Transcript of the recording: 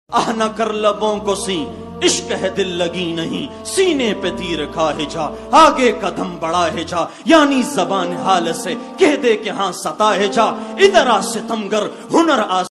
आह न कर लबों को सी, इश्क है दिल लगी नहीं, सीने पे तीर खाए जा, आगे कदम बढ़ाए जा, यानी जबान हाल से कह दे कि हाँ सताए जा, इधर आ सितमगर हुनर आ